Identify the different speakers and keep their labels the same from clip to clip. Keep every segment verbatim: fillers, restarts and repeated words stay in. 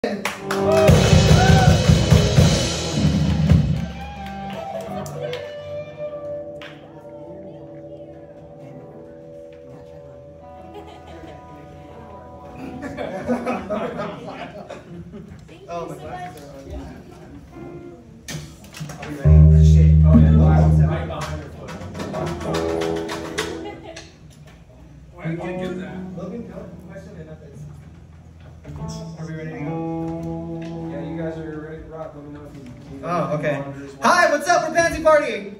Speaker 1: Oh, my glasses are on. Are we ready? Shit. Oh, yeah. Right behind her foot. Why did you get that? Logan, go. Question and nothing. Are we ready to go?
Speaker 2: Yeah, you guys are ready to rock. Let me know if you need
Speaker 1: Oh, okay. Hi, what's up? We're Pansy Party.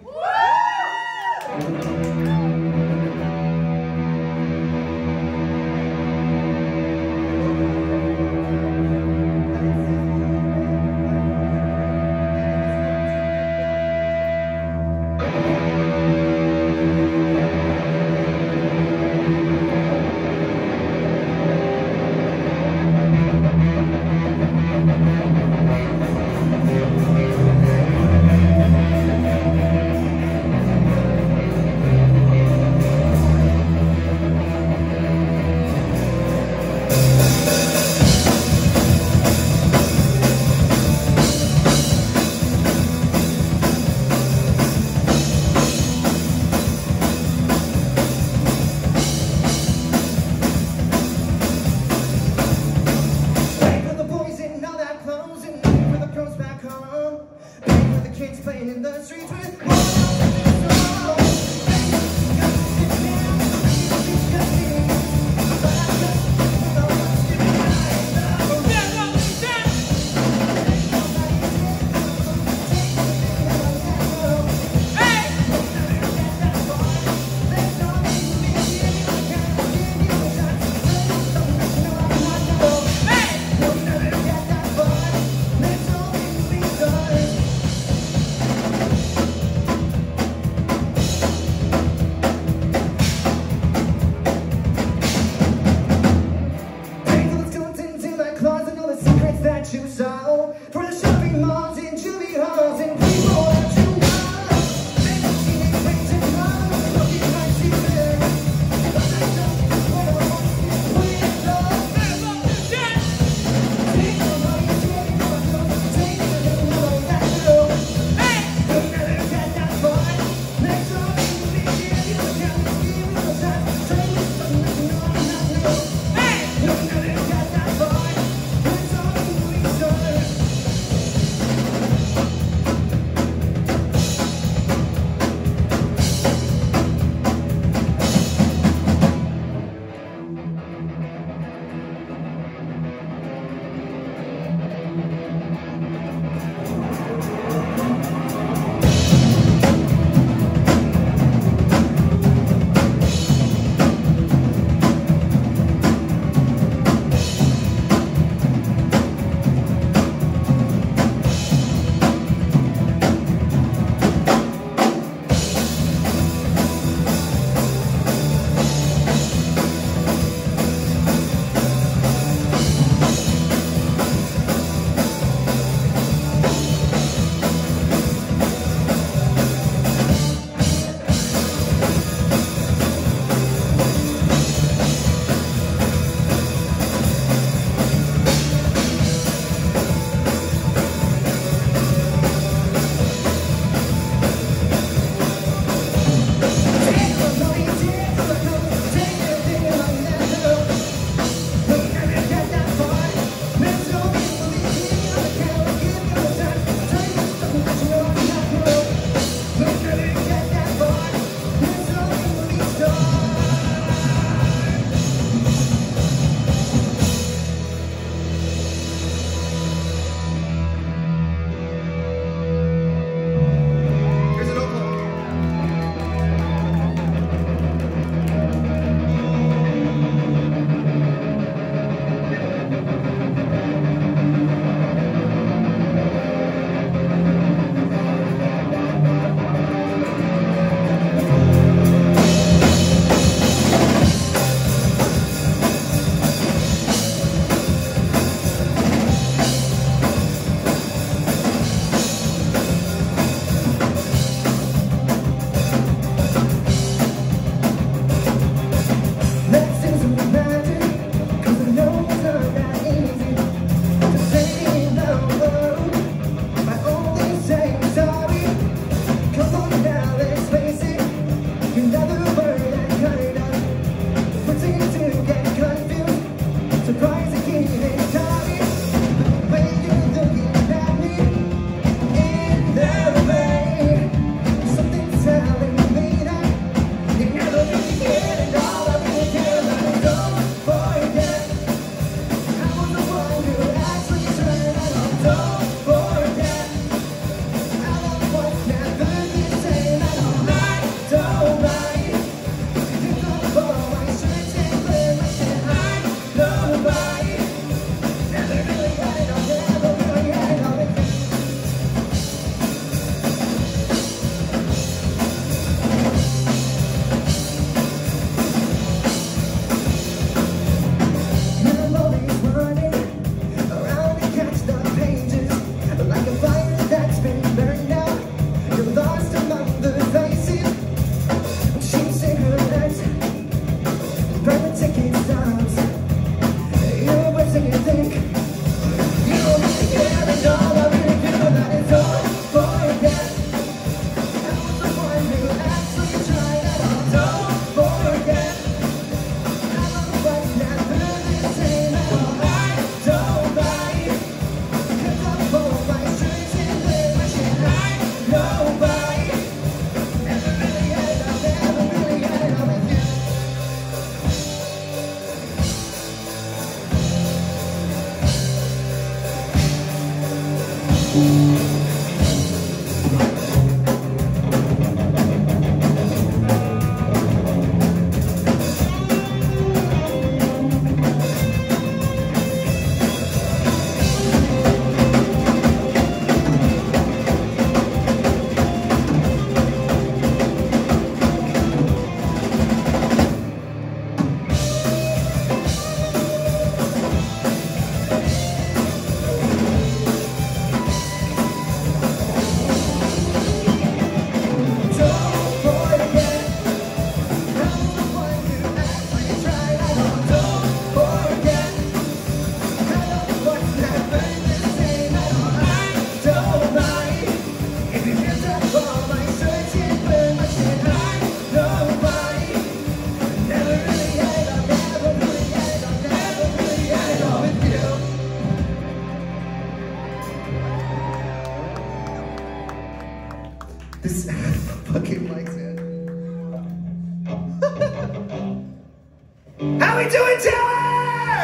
Speaker 1: In the streets with that you saw for the shopping malls and juvie halls and people that you love. They don't see me painting love, looking like she's there. But I don't what I want to see put it love. Take the money, take the money, take the money, that girl. Hey! Don't never get that boy. Make sure you be here, you can give me the time. Tell me something you know, not know. Hey! Don't never get that boy. Sorry. This fucking mics, man. How we doing, Taylor?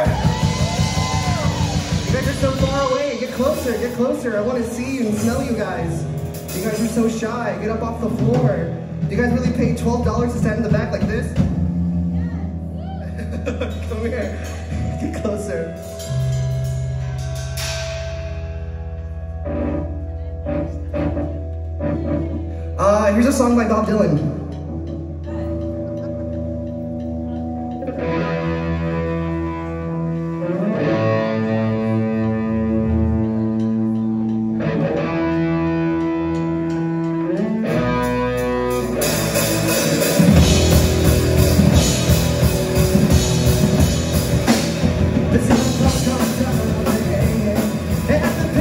Speaker 1: You guys are so far away. Get closer, get closer. I want to see you and smell you guys. You guys are so shy. Get up off the floor. You guys really paid twelve dollars to stand in the back like this? Come here. Get closer. Uh, here's a song by Bob Dylan.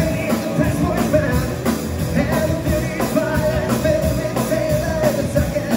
Speaker 1: Second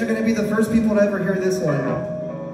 Speaker 1: gonna be the first people to ever hear this one.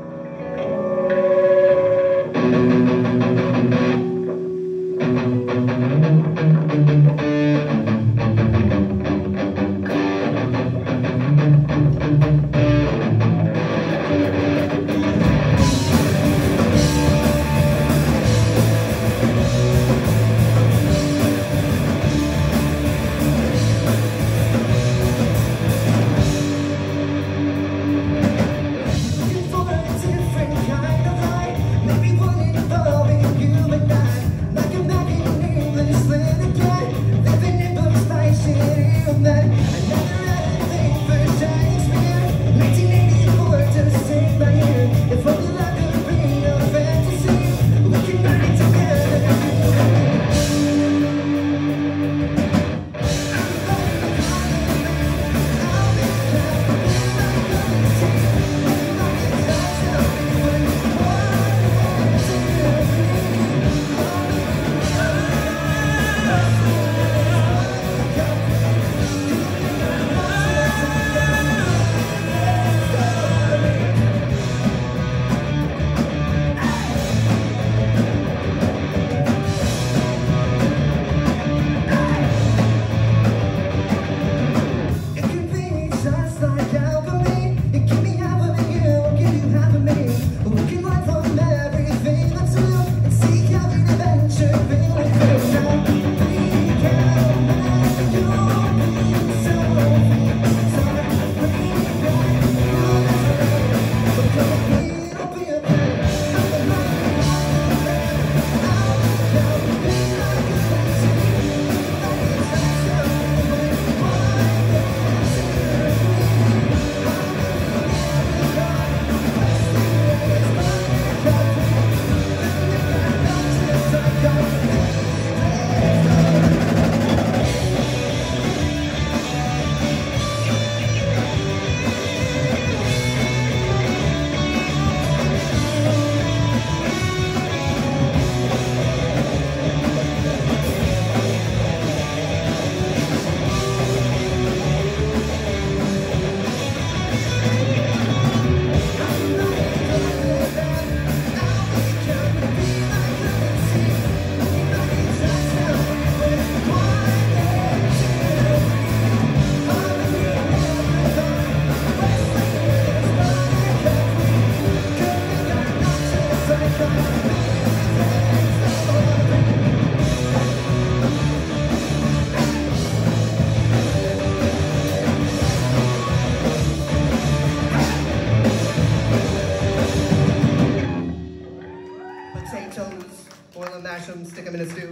Speaker 1: Boil them, mash them, stick them in a stew.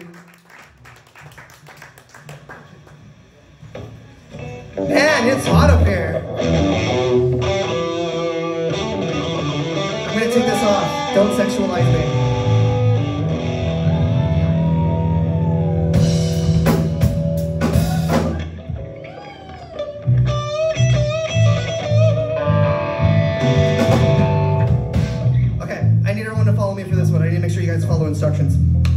Speaker 1: Man, it's hot up here. I'm gonna take this off. Don't sexualize me. Follow instructions.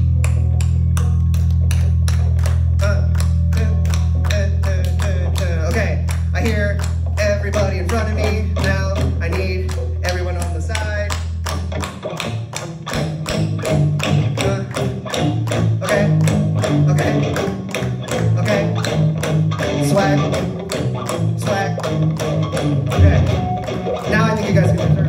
Speaker 1: Uh, uh, uh, uh, uh, okay, I hear everybody in front of me. Now I need everyone on the side. Uh, okay, okay, okay. Swag, swag. Okay, now I think you guys can turn.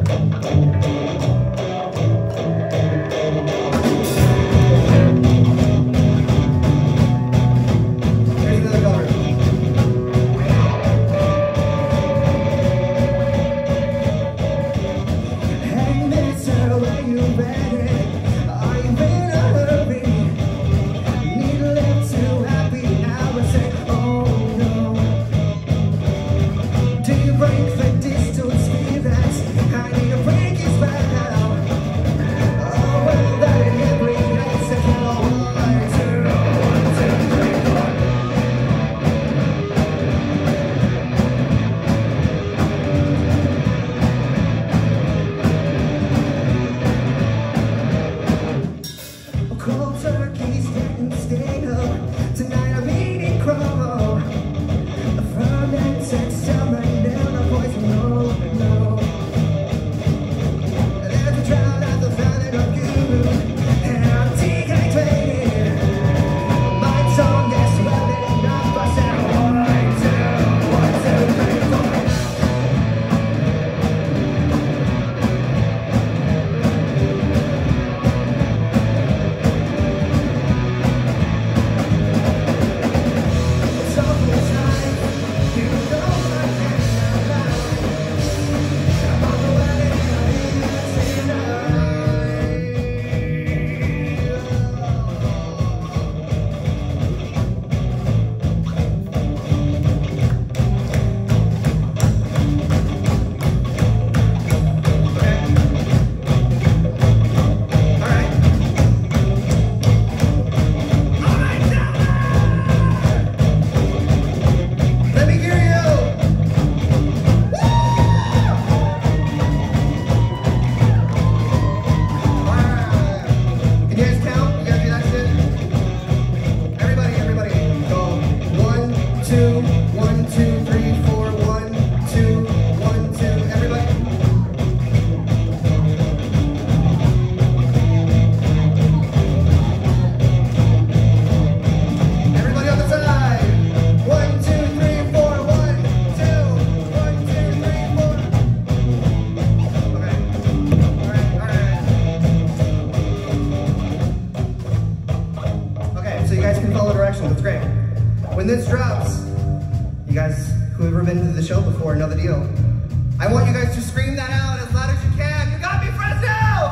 Speaker 1: when this drops, you guys who have ever been to the show before know the deal. I want you guys to scream that out as loud as you can. You got me, Fresno!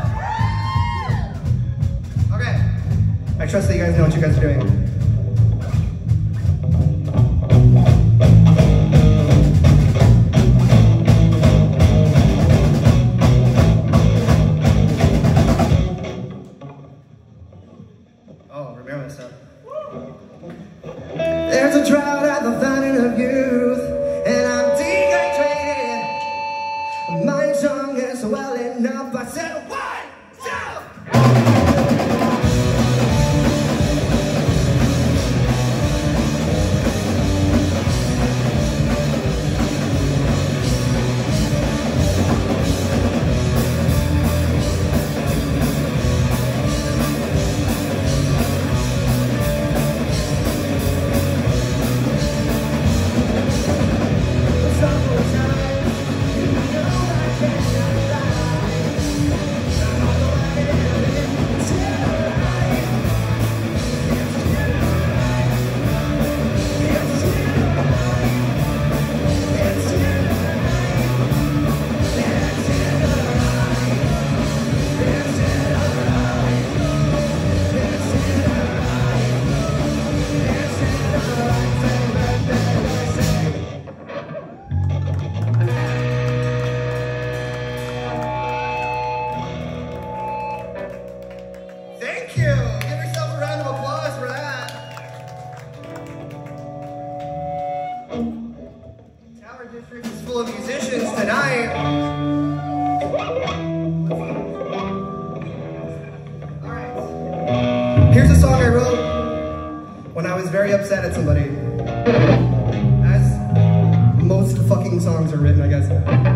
Speaker 1: Okay. I trust that you guys know what you guys are doing. There's a drought at the fountain of youth, and I'm dehydrated. My tongue is swelling up. I said, one, two. Thank you! Give yourself a round of applause for that. Tower District is full of musicians tonight. Alright. Here's a song I wrote when I was very upset at somebody. As most fucking songs are written, I guess.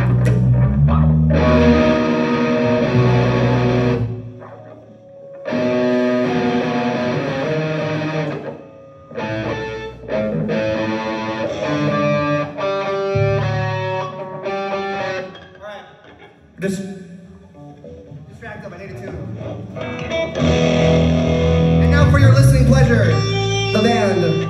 Speaker 1: Just distract them, I need a tune. And now for your listening pleasure, the band.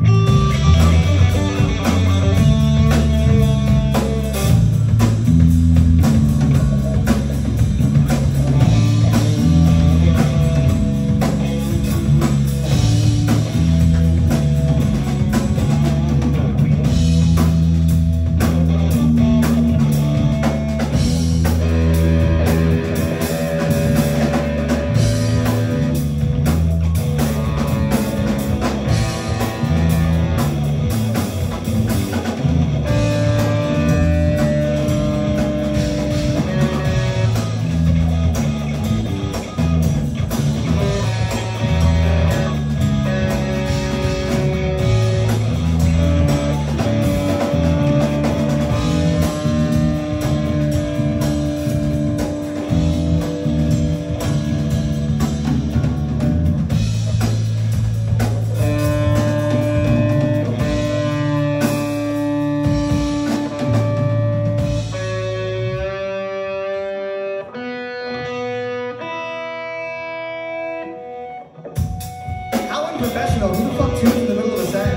Speaker 1: Professional. Who the fuck tunes in the middle of a set?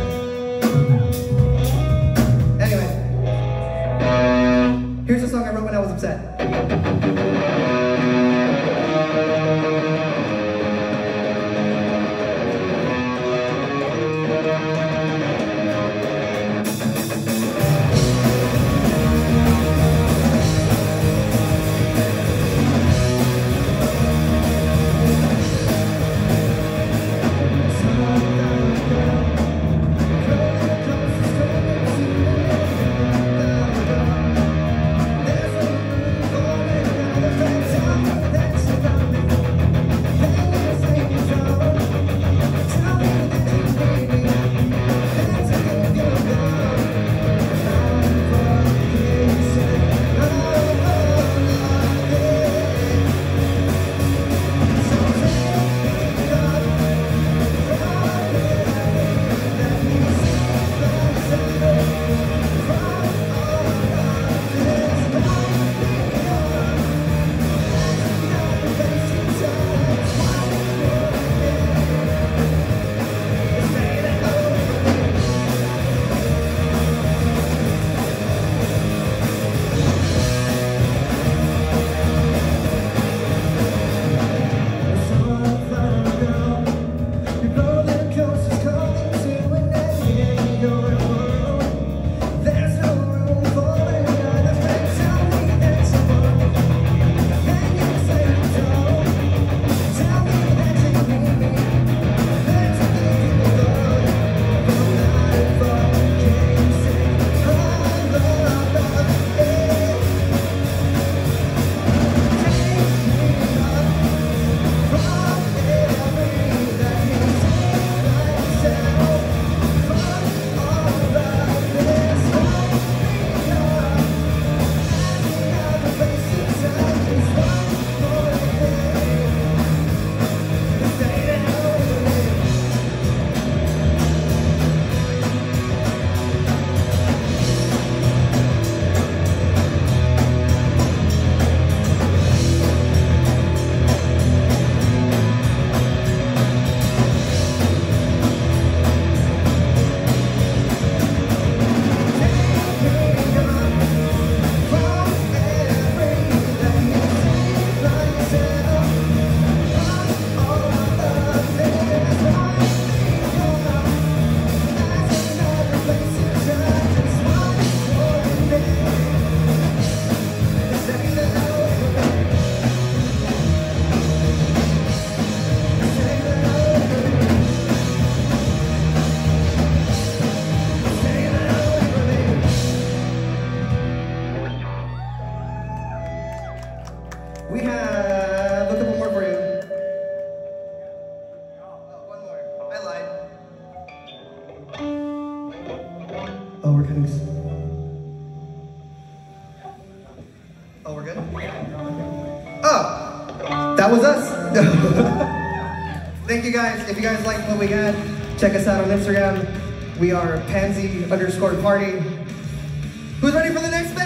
Speaker 1: Anyway, here's a song I wrote when I was upset. that was us. Thank you guys. If you guys like what we got, check us out on Instagram. We are pansy underscore party. Who's ready for the next band?